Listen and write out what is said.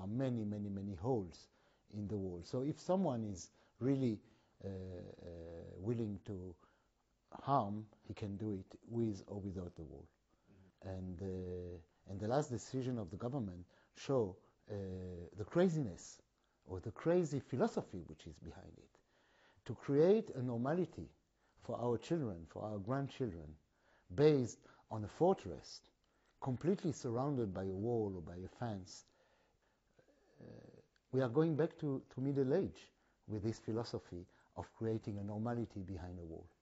are many, many, many holes in the wall. So if someone is really willing to harm, he can do it with or without the wall. And the last decision of the government show the craziness or the crazy philosophy which is behind it. To create a normality for our children, for our grandchildren, based on a fortress, completely surrounded by a wall or by a fence, we are going back to Middle Age with this philosophy of creating a normality behind a wall.